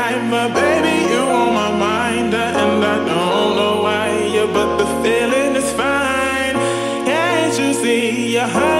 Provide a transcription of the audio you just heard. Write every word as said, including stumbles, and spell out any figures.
time, but baby, you on my mind, and I don't know why, yeah, but the feeling is fine. Can't you see you're hurt?